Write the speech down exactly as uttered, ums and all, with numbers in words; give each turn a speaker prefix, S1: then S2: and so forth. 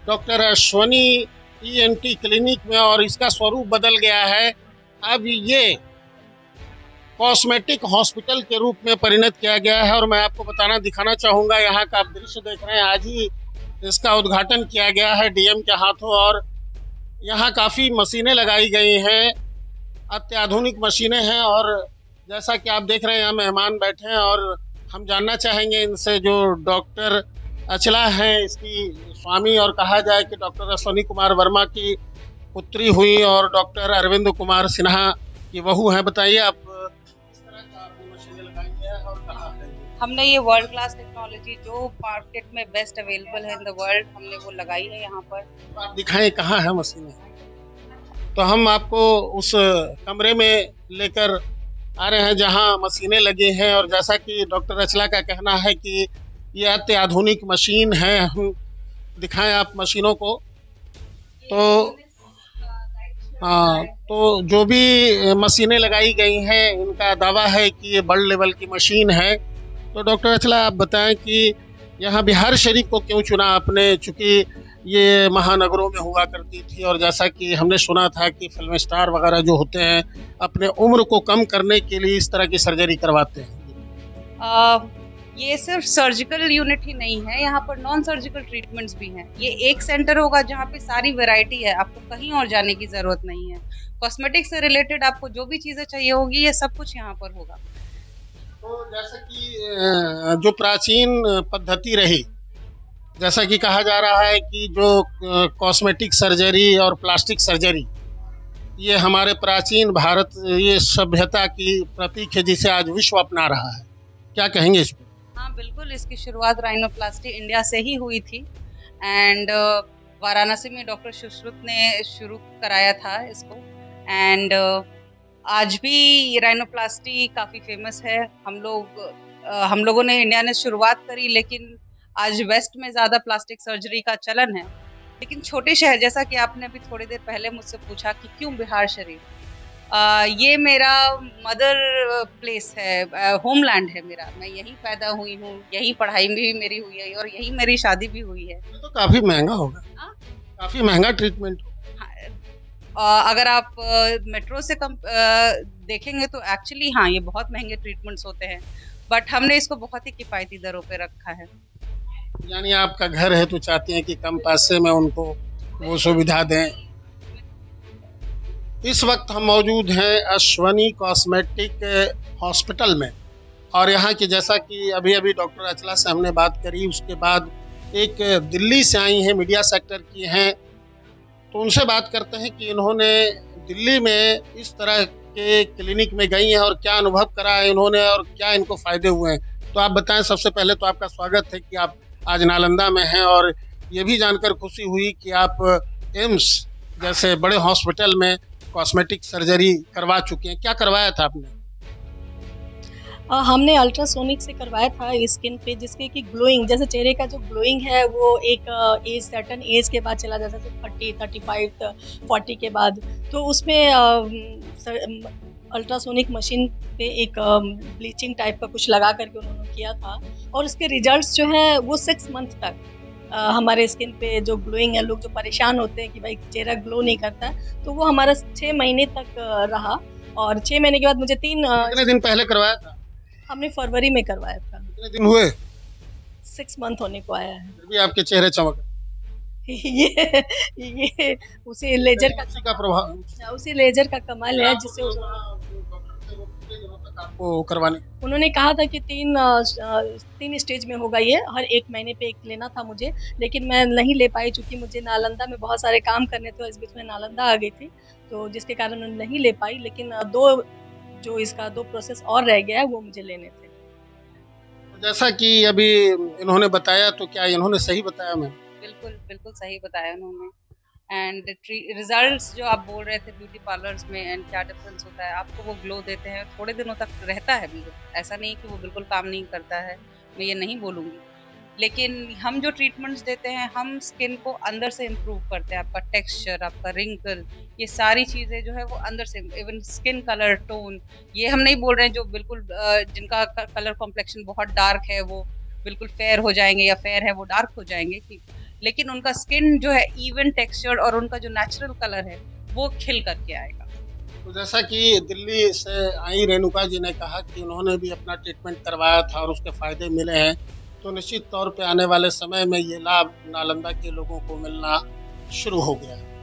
S1: Doctor Ashwani ENT clinic में और इसका स्वरूप बदल गया है। अब ये कॉस्मेटिक हॉस्पिटल के रूप में परिणत किया गया है और मैं आपको बताना दिखाना चाहूँगा, यहाँ का आप दृश्य देख रहे हैं, आज ही इसका उद्घाटन किया गया है डीएम के हाथों और यहाँ काफ़ी मशीनें लगाई गई हैं, अत्याधुनिक मशीनें हैं। और जैसा कि आप देख रहे हैं यहाँ मेहमान बैठे हैं और हम जानना चाहेंगे इनसे, जो डॉक्टर अचला हैं इसकी स्वामी और कहा जाए कि डॉक्टर अश्वनी कुमार वर्मा की पुत्री हुई और डॉक्टर अरविंद कुमार सिन्हा की बहू हैं। बताइए आप किस तरह का आपने मशीनें लगाई है और कहाँ है?
S2: हमने ये वर्ल्ड क्लास टेक्नोलॉजी जो मार्केट में बेस्ट अवेलेबल है इन द वर्ल्ड, हमने वो लगाई है यहाँ पर।
S1: तो आप दिखाएं कहाँ है मशीनें। तो हम आपको उस कमरे में लेकर आ रहे हैं जहाँ मशीनें लगी हैं और जैसा कि डॉक्टर अचला का कहना है कि ये अत्याधुनिक मशीन है। हम दिखाएं आप मशीनों को। तो हाँ, तो जो भी मशीनें लगाई गई हैं इनका दावा है कि ये बड़े लेवल की मशीन है। तो डॉक्टर अचला आप बताएं कि यहाँ बिहार शरीफ को क्यों चुना आपने, चूँकि ये महानगरों में हुआ करती थी और जैसा कि हमने सुना था कि फिल्म स्टार वगैरह जो होते हैं अपने उम्र को कम करने के लिए इस तरह की सर्जरी करवाते हैं।
S2: आ, ये सिर्फ सर्जिकल यूनिट ही नहीं है, यहाँ पर नॉन सर्जिकल ट्रीटमेंट्स भी हैं। ये एक सेंटर होगा जहाँ पे सारी वैरायटी है, आपको कहीं और जाने की जरूरत नहीं है। कॉस्मेटिक से रिलेटेड आपको जो भी चीजें चाहिए होगी ये सब कुछ यहाँ पर होगा।
S1: तो जैसा कि जो प्राचीन पद्धति रही, जैसा कि कहा जा रहा है कि जो कॉस्मेटिक सर्जरी और प्लास्टिक सर्जरी ये हमारे प्राचीन भारत, ये सभ्यता की प्रतीक है जिसे आज विश्व अपना रहा है, क्या कहेंगे इस पर?
S2: हाँ बिल्कुल, इसकी शुरुआत राइनोप्लास्टी इंडिया से ही हुई थी एंड वाराणसी में डॉक्टर सुश्रुत ने शुरू कराया था इसको। एंड आज भी राइनोप्लास्टी काफ़ी फेमस है। हम लोग हम लोगों ने इंडिया ने शुरुआत करी, लेकिन आज वेस्ट में ज़्यादा प्लास्टिक सर्जरी का चलन है। लेकिन छोटे शहर, जैसा कि आपने अभी थोड़ी देर पहले मुझसे पूछा कि क्यों बिहार शरीफ, आ, ये मेरा मदर प्लेस है, होमलैंड है मेरा। मैं यहीं पैदा हुई हूँ, यहीं पढ़ाई भी मेरी हुई है और यहीं मेरी शादी भी हुई है।
S1: तो काफ़ी महंगा होगा। आ? काफ़ी महंगा ट्रीटमेंट।
S2: हाँ, अगर आप मेट्रो से कम आ, देखेंगे तो एक्चुअली हाँ ये बहुत महंगे ट्रीटमेंट्स होते हैं, बट हमने इसको बहुत ही किफ़ायती दरों पे रखा है।
S1: यानी आपका घर है तो चाहते हैं कि कम पैसे में उनको वो सुविधा दें। इस वक्त हम मौजूद हैं अश्वनी कॉस्मेटिक हॉस्पिटल में और यहाँ की, जैसा कि अभी अभी डॉक्टर अचला से हमने बात करी, उसके बाद एक दिल्ली से आई हैं, मीडिया सेक्टर की हैं, तो उनसे बात करते हैं कि इन्होंने दिल्ली में इस तरह के क्लिनिक में गई हैं और क्या अनुभव करा है इन्होंने और क्या इनको फ़ायदे हुए हैं। तो आप बताएं। सबसे पहले तो आपका स्वागत है कि आप आज नालंदा में हैं और ये भी जानकर खुशी हुई कि आप एम्स जैसे बड़े हॉस्पिटल में कॉस्मेटिक सर्जरी करवा चुके हैं। क्या करवाया था आपने?
S3: आ, हमने अल्ट्रासोनिक से करवाया था स्किन पे, जिसके कि ग्लोइंग, जैसे चेहरे का जो ग्लोइंग है वो एक एज सर्टन एज के बाद चला जाता है, थर्टी थर्टी फाइव फोर्टी के बाद। तो उसमें अल्ट्रासोनिक मशीन पे एक ब्लीचिंग टाइप का कुछ लगा करके उन्होंने किया था और उसके रिजल्ट्स जो है वो सिक्स मंथ तक आ, हमारे स्किन पे जो ग्लोइंग है, लोग जो परेशान होते हैं कि भाई चेहरा ग्लो नहीं करता, तो वो हमारा छः महीने तक रहा। और छः महीने के बाद मुझे तीन
S1: कितने दिन पहले करवाया था?
S3: हमने फरवरी में करवाया था।
S1: कितने दिन हुए?
S3: सिक्स मंथ होने को आया है।
S1: फिर भी आपके चेहरे चमक
S3: ये ये उसी लेजर का
S1: का प्रभाव,
S3: उसी लेजर का कमाल है जिससे
S1: आपको करवाने।
S3: उन्होंने कहा था कि तीन तीन स्टेज में होगा ये, हर एक महीने पे एक लेना था मुझे, लेकिन मैं नहीं ले पाई क्योंकि मुझे नालंदा में बहुत सारे काम करने थे। इस बीच में नालंदा आ गई थी, तो जिसके कारण उन्होंने नहीं ले पाई। लेकिन दो जो इसका दो प्रोसेस और रह गया है वो मुझे लेने थे।
S1: जैसा कि अभी इन्होंने बताया, तो क्या इन्होंने सही बताया? मैं
S2: बिल्कुल बिल्कुल सही बताया उन्होंने। एंड रिजल्ट्स जो आप बोल रहे थे ब्यूटी पार्लर्स में एंड क्या डिफरेंस होता है, आपको वो ग्लो देते हैं, थोड़े दिनों तक रहता है भी, ऐसा नहीं कि वो बिल्कुल काम नहीं करता है, मैं ये नहीं बोलूँगी। लेकिन हम जो ट्रीटमेंट्स देते हैं, हम स्किन को अंदर से इम्प्रूव करते हैं। आपका टेक्सचर, आपका रिंकल, ये सारी चीज़ें जो है वो अंदर से, इवन स्किन कलर टोन, ये हम नहीं बोल रहे हैं जो बिल्कुल जिनका कलर कॉम्प्लेक्शन बहुत डार्क है वो बिल्कुल फेयर हो जाएंगे या फेयर है वो डार्क हो जाएंगे, कि लेकिन उनका स्किन जो है इवन टेक्सचर्ड और उनका जो नेचुरल कलर है वो खिल करके आएगा।
S1: तो जैसा कि दिल्ली से आई रेणुका जी ने कहा कि उन्होंने भी अपना ट्रीटमेंट करवाया था और उसके फायदे मिले हैं, तो निश्चित तौर पे आने वाले समय में ये लाभ नालंदा के लोगों को मिलना शुरू हो गया है।